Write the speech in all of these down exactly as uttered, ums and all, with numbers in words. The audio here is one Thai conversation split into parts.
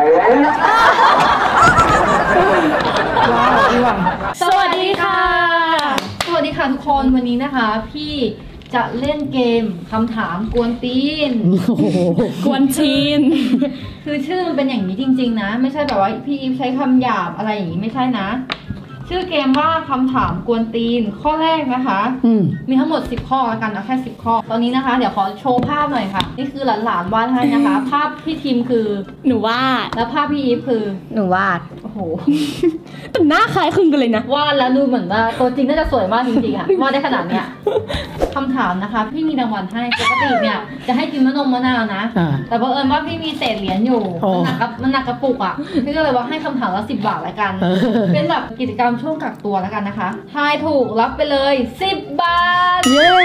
สวัสดีค่ะสวัสดีค่ะทุกคนวันนี้นะคะพี่จะเล่นเกมคำถามกวนตีนกวนตีนคือชื่อมันเป็นอย่างนี้จริงๆนะไม่ใช่แบบว่าพี่อีฟใช้คำหยาบอะไรอย่างนี้ไม่ใช่นะชื่อเกมว่าคำถามกวนตีนข้อแรกนะคะมีทั้งหมดสิบข้อแล้วกันนะแค่สิบข้อตอนนี้นะคะเดี๋ยวขอโชว์ภาพหน่อยค่ะนี่คือหลานๆวาดให้นะคะภาพพี่ทีมคือหนูวาดแล้วภาพพี่อีฟคือหนูวาดโอ้โหแต่หน้าคล้ายคลึงกันเลยนะวาดแล้วดูเหมือนว่าตัวจริงน่าจะสวยมากจริงๆค่ะวาดได้ขนาดเนี้ยคำถามนะคะพี่มีรางวัลให้ปกติเนี่ยจะให้กินมะนมมะนาวนะแต่บังเอิญว่าพี่มีเศษเหรียญอยู่มันหนักกับมันหนักกระปุกอ่ะพี่ก็เลยว่าให้คำถามละสิบบาทแล้วกันเป็นแบบกิจกรรมช่วงกักตัวแล้วกันนะคะทายถูกรับไปเลยสิบบาทเย้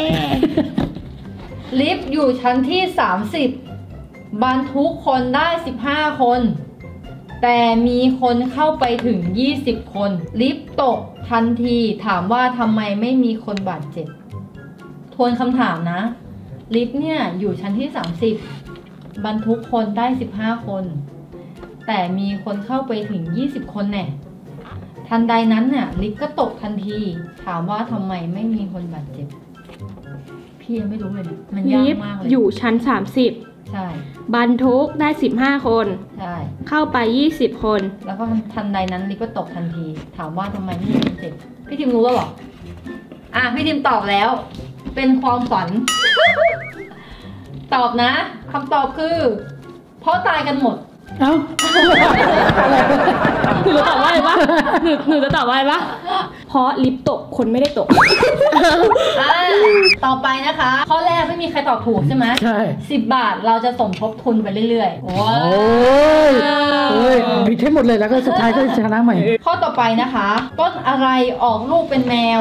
ลิฟต์อยู่ชั้นที่สามสิบบรรทุกคนได้สิบห้าคนแต่มีคนเข้าไปถึงยี่สิบคนลิฟต์ตกทันทีถามว่าทำไมไม่มีคนบาดเจ็บทวนคำถามนะลิฟต์เนี่ยอยู่ชั้นที่สามสิบบรรทุกคนได้สิบห้าคนแต่มีคนเข้าไปถึงยี่สิบคนแน่ทันใดนั้นน่ะลิฟต์ก็ตกทันทีถามว่าทำไมไม่มีคนบาดเจ็บพี่ยังไม่รู้เลยนะมันยากมากเลยอยู่ชั้นสามสิบใช่บรรทุกได้สิบห้าคนใช่เข้าไปยี่สิบคนแล้วก็ทันใดนั้นลิฟต์ก็ตกทันทีถามว่าทำไมไม่มีคนเจ็บพี่ทีมรู้แล้วหรออ่ะพี่ทีมตอบแล้วเป็นความฝัน ตอบนะคำตอบคือเพราะตายกันหมดเอ้าหนูจะตอบว่าอะไรปะหนูหนูจะตอบว่าอะไรปะเพราะลิฟต์ตกคนไม่ได้ตกต่อไปนะคะข้อแรกไม่มีใครตอบถูกใช่ไหมใช่สิบบาทเราจะสมทบทุนไปเรื่อยๆโอ้ยโอ้ยผิดให้หมดเลยแล้วก็สุดท้ายก็ชนะใหม่ข้อต่อไปนะคะต้นอะไรออกลูกเป็นแมว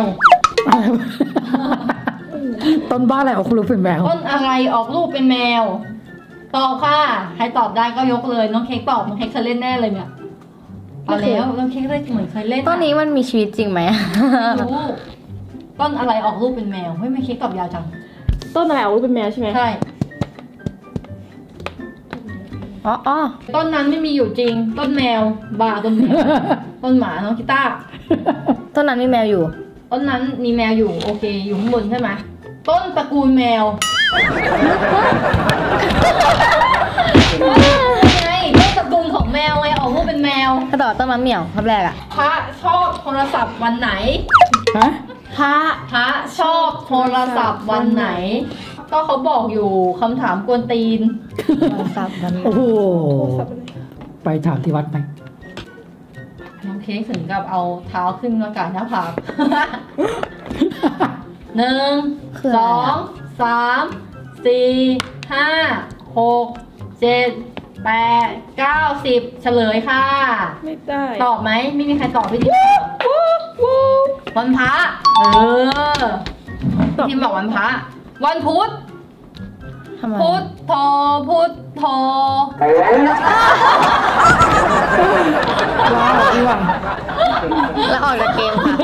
ต้นบ้าอะไรออกลูกเป็นแมวต้นอะไรออกลูกเป็นแมวตอบค่ะใครตอบได้ก็ยกเลยน้องเค้กตอบน้องเค้กเคยเล่นแน่เลยเนี่ยเอาแล้วน้องเค้กเลยเหมือนเคยเล่นต้นนี้มันมีชีวิตจริงไหมรู้ต้นอะไรออกลูกเป็นแมวเฮ้ยไม่เค้กตอบยาวจังต้นอะไรออกลูกเป็นแมวใช่ไหมใช่อ๋ออ๋อต้นนั้นไม่มีอยู่จริงต้นแมวบาต้นแมวต้นหมาน้องกีตาร์ต้นนั้นมีแมวอยู่ต้นนั้นมีแมวอยู่โอเคอยู่ข้างบนใช่ไหมต้นตระกูลแมวไงต้นตระกูลของแมวไงออกลูกเป็นแมวถ้าต่อต้นมะเหมี่ยวคำแรกอะพระชอบโทรศัพท์วันไหนฮะพระพระชอบโทรศัพท์วันไหนก็เขาบอกอยู่คำถามกวนตีนโทรศัพท์วันโอ้โหไปถามที่วัดไหมน้องเค้กถึงกับเอาเท้าขึ้นอากาศหน้าผากหนึ่งสองสามสี่ห้าหกเจ็ดแปดเก้าสิบเฉลยค่ะไม่ได้ตอบไหมไม่มีใครตอบพี่ทีมวันพระเออทีมบอกวันพระวันพุธพุธโธพุธโธแล้วออกจากเกมค่ะ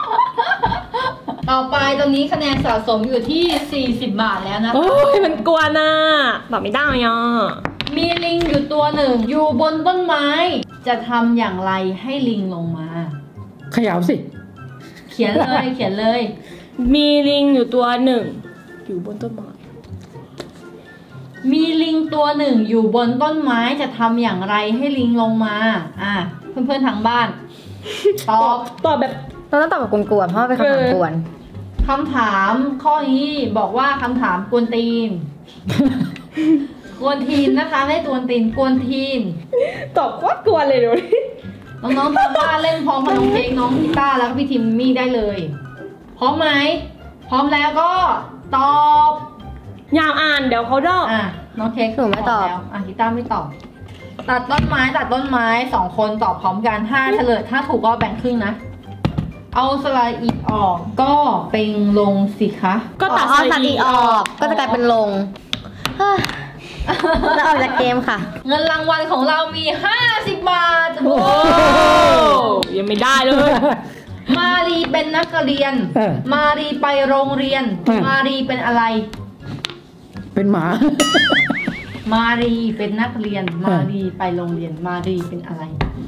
ต่อไปตรงนี้คะแนนสะสมอยู่ที่สี่สิบบาทแล้วนะคะโอ้ยมันกวนอ่ะตอบไม่ได้อ่ะมีลิงอยู่ตัวหนึ่งอยู่บนต้นไม้จะทำอย่างไรให้ลิงลงมาขยับสิเขียนเลยเขียนเลยมีลิงอยู่ตัวหนึ่งอยู่บนต้นไม้มีลิงตัวหนึ่งอยู่บนต้นไม้จะทำอย่างไรให้ลิงลงมาอ่ะเพื่อนๆทางบ้านตอบตอบแบบเราต้องตอบแบบกวนๆเพราะว่าเป็นคำถามกวนคำถามข้อนี้บอกว่าคำถามกวนตีนกวนทีนนะคะไม่กวนตีนกวนทีนตอบโคตรกวนเลยดูน้องๆทางบ้านเล่นพร้อมกับน้องเค้กน้องกีตาร์แล้วก็พี่ทิมมี่ได้เลยพร้อมไหมพร้อมแล้วก็ตอบยาวอ่านเดี๋ยวเขาดอกอ่ะน้องเค้กคือไม่ตอบแล้วอ่ะกีตาร์ไม่ตอบตัดต้นไม้ตัดต้นไม้สองคนตอบพร้อมกันถ้าเฉลยถ้าถูกก็แบ่งครึ่งนะเอาสระอีออกก็เป็นลงสิคะก็ตัดสระอีออกก็จะกลายเป็นลงแล้วออกจากเกมค่ะเงินรางวัลของเรามีห้าสิบบาทโอ้ยังไม่ได้เลยมารีเป็นนักเรียนมารีไปโรงเรียนมารีเป็นอะไรเป็นหมามารีเป็นนักเรียนมารีไปโรงเรียนมารีเป็นอะไร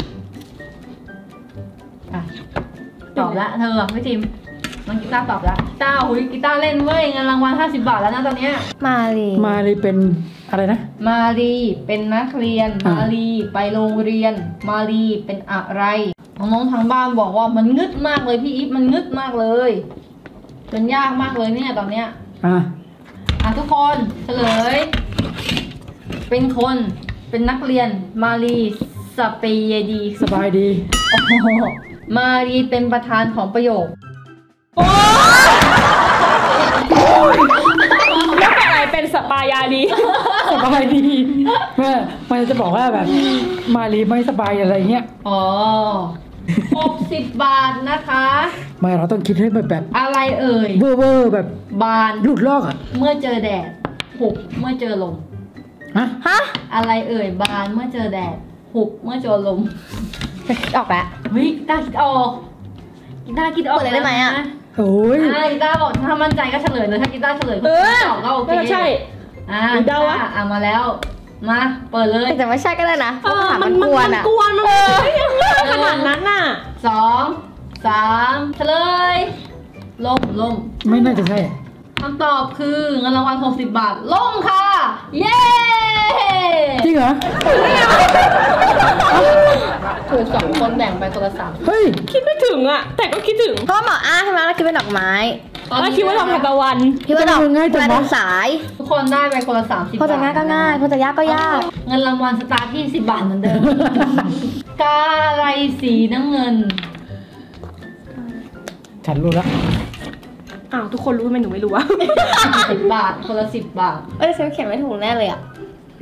อ่ะตอบละเธอพี่ทีมน้องกีตาร์ตอบละกีตาร์หุยกีตาร์เล่นเว้ยเงินรางวัลห้าสิบบาทแล้วนะตอนเนี้ยมาลีมาเลยเป็นอะไรนะมารีเป็นนักเรียนอ่ะมารีไปโรงเรียน มารีเป็นอะไรน้องๆทางบ้านบอกว่ามันงึดมากเลยพี่อีฟมันงึดมากเลยมันยากมากเลยเนี่ยตอนเนี้ยอ่ะอ่ะทุกคนเฉลย เป็นคนเป็นนักเรียนมารีสเปเยดีสบายดีโอ้โหมารีเป็นประธานของประโยคแล้วเป็นอะไรเป็นสปายาดีสบายดีแม่มันจะบอกว่าแบบ มารีไม่สบายอะไรเงี้ยอ๋อหกสิบบาทนะคะไม่เราต้องคิดให้แบบแบบอะไรเอ่ยเวอร์เวอร์แบบบานหลุดลอกอ่ะเมื่อเจอแดดหุบเมื่อเจอลมฮะฮะอะไรเอ่ยบานเมื่อเจอแดดหุบเมื่อเจอลมออกแล้วเฮ้ยกีตาร์คิดออกกีตาร์คิดออกเปิดเลยได้ไหมอะโอ้ยอ่ะกีตาร์บอกถ้ามั่นใจก็เฉลยเลยถ้ากีตาร์เฉลยเออตอบก็โอเคเออใช่อ่าหรือเดาวะอ่ะมาแล้ว มาเปิดเลยแต่ไม่ใช่ก็ได้นะเพเอราะอคำถามมัมัน นมันกวนมันอ่ะกวนมันไม่ยังง่ายขนาดนั้นน่ะสองสามเฉลยล่มล่มไม่น่าจะใช่คำตอบคือเงินรางวัลหกสิบบาทล่มค่ะ เย้จริงเหรอถูกสองคนแบ่งไปคนละสามเฮ้ยคิดไม่ถึงอ่ะ แต่ก็คิดถึงเพราะว่าหมออ้าใช่ไหมแล้วคิดเป็นดอกไม้แล้วคิดว่าทำทานตะวันคิดว่าดอกทำไมมันง่ายจังวะเวลาสายทุกคนได้ไปคนละสามสิบพอจะง่ายก็ง่ายพอจะยากก็ยากเงินรางวัลสตาร์ทที่สิบบาทเหมือนเดิม กาอะไรสีน้ำเงินฉันรู้แล้วอ้าวทุกคนรู้ทำไมหนูไม่รู้วะสิบบาทคนละสิบบาทเอ้ยฉันเขียนไม่ถูกแน่เลยอ่ะ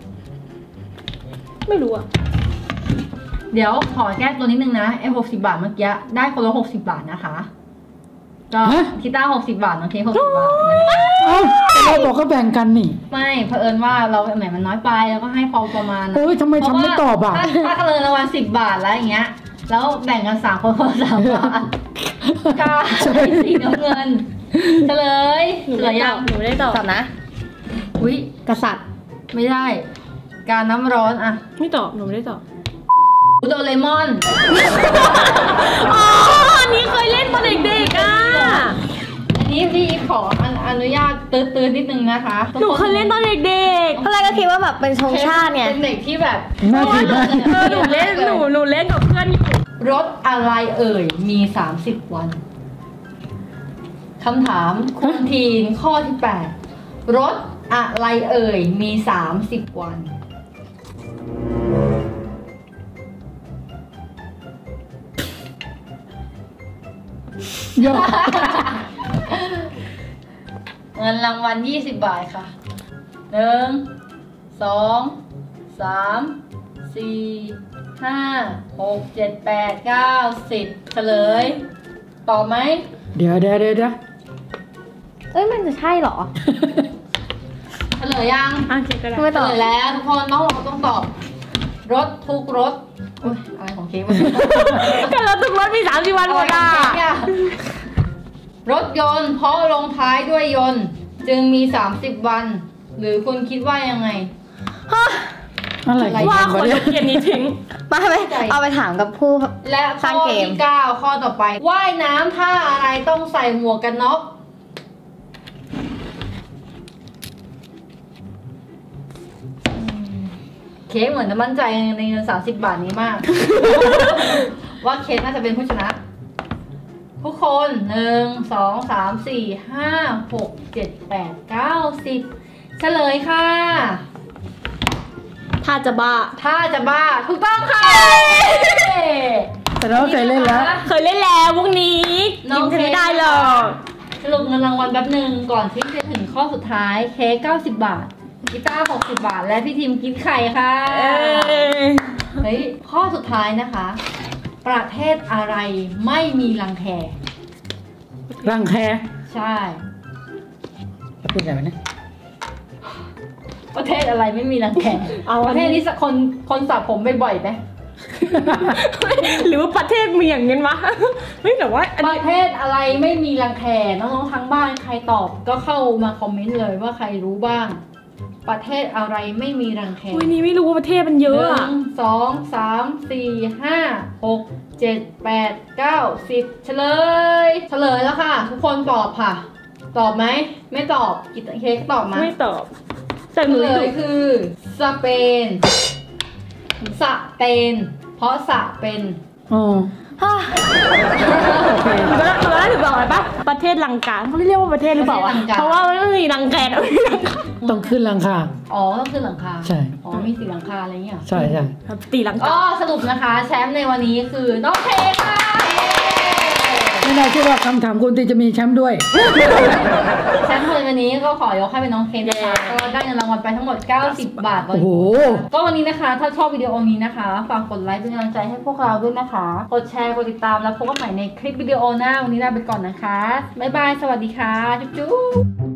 ไม่รู้อ่ะเดี๋ยวขอแก้ตัวนิดนึงนะไอ้หกสิบบาทเมื่อกี้ได้คนละหกสิบบาทนะคะก็ฮะกีตาร์หกสิบบาทน้องเค้กหกสิบบาทเอ้าแต่เราบอกก็แบ่งกันนี่ไม่เผอิญว่าเราแหมมันน้อยไปแล้วก็ให้พอประมาณนะโอ้ยทำไมทำไม่ตอบอ่ะเพราะว่าถ้าถ้าเงินรางวัลสิบบาทแล้วอย่างเงี้ย แล้วแบ่งกันสามคนคนละสามบาทกาสีน้ำเงินเฉลยหนูเฉลไม่ยตยัอง บหนูไม่ได้ตอบตอบนะอุ้ยกษัตริย์ไม่ได้ การน้ำร้อนอะไม่ตอบ หนูไม่ได้ตอบโดเรมอนอ๋อ อันนี้เคยเล่นตอนเด็กๆอ่ะอันนี้พี่อีฟขออนุญาตตื้อๆนิดนึงนะคะหนูเคยเล่นตอนเด็กตอนแรกก็คิดว่าแบบเป็นธงชาติไงเป็นเด็กที่แบบน่าดีมากๆเออหนูเล่น หนู หนูเล่นกับเพื่อนอยู่รถอะไรเอ่ยมีสามสิบวันคำถามคุณทีนข้อที่แปดรถอะไรเอ่ยมีสามสิบวันเยอะเงินรางวัลยี่สิบบาทค่ะหนึ่งสองสามสี่ห้าหกเจ็ดแปดเก้าสิบเฉลยตอบไหมเดี๋ยวเดี๋ยวเดี๋ยวเดี๋ยวเอ้ยมันจะใช่เหรอเฉลยยังอ่ะเค้กก็ได้ไม่เฉตอบลยแล้วทุกคนต้องต้องตอบ รถทุกรถอุ้ยอะไรของเค้กวะกันแล้วทุกรถมีสามสิบวันหมดอ่ะรถยนต์เพราะลงท้ายด้วยยนต์ จึงมีสามสิบวัน หรือคุณคิดว่ายังไงฮะอะไรอะไรว่ากันคนวะเนี่ยยกเกียรตินี้ทิ้งมาไปเอาไปถามกับผู้และสข้ร้างอเกมที่เก้าข้อต่อไป ว่ายน้ำท่าอะไรต้องใส่หมวกกันน็อกเค้กเหมือนจะมั่นใจในเงินสามสิบบาทนี้มาก ว่าเค้กน่าจะเป็นผู้ชนะ ทุกคนหนึ่งสองสามสี่ห้าหกเจ็ดแปดเก้าสิบเฉลยค่ะถ้าจะบ้าถ้าจะบ้าถูกต้องค่ะแต่เราเคยเล่นแล้วเคยเล่นแล้วพวกนี้น้กิองนฉันเค้กไม่ได้หรอกสรุปเงินรางวัลแป๊บหนึ่งก่อนที่จะถึงข้อสุดท้ายเค้กเก้าสิบบาทกีตาร์หกสิบบาท และพี่ทีมกินไข่ค่ะเอ้ยเฮ้ยข้อสุดท้ายนะคะ ประเทศอะไรไม่มีรังแครังแคใช่จะพูดอะไรวะเนี่ยประเทศอะไรไม่มีรังแคเอาปอัระนเทศนี้นี้สักคนคนสระผมบ่อยๆไหมหรือว่าประเทศมีอย่างนั้นวะ เฮ้ยแต่ว่าอันปนี้ระเทศอะไรไม่มีรังแคน้องๆทั้งบ้านใครตอบก็เข้ามาคอมเมนต์เลยว่าใครรู้บ้างประเทศอะไรไม่มีรังแคอุ้ยนี่ไม่รู้ว่าประเทศมันเยหอะนึ่อะงสองสามสี่ห้าหกเจ็ดแปดเก้าสิบเฉลย เฉลยแล้วค่ะ ทุกคนตอบค่ะ ตอบไหมไม่ตอบกิตเค้กตอบมาไม่ตอบ แต่หเฉนูลยคือสเปนสเปนเพราะสะเป็นอ๋อฮ่าโอเคหนูก็หนูก็ถึงบอกเลยปะประเทศลังกาเขาเรียกว่าประเทศหรือเปล่าวะเพราะว่ามันไม่มีรังแกนต้องขึ้นหลังคาอ๋อต้องขึ้นหลังคาใช่อ๋อมีสีหลังคาอะไรเงี้ยใช่ใช่ตีลังก็กาสรุปนะคะแชมป์ในวันนี้คือน้องเค้กค่ะไม่น่าเชื่อว่าคำถามคุณตีจะมีแชมป์ด้วยแชมป์คนวันนี้ก็ขอยกให้เป็นน้องเคนนะคะก็ได้เงินรางวัลไปทั้งหมด เก้าสิบ บาทโอ้โหก็วันนี้นะคะ ถ้าชอบวิดีโอนี้นะคะ ฝากกดไลค์เป็นกำลังใจให้พวกเราด้วยนะคะ กดแชร์ กดติดตามแล้วพบกันใหม่ในคลิปวิดีโอหน้า วันนี้ลาไปก่อนนะคะ บ๊ายบาย สวัสดีค่ะ จุ๊บจุ๊บ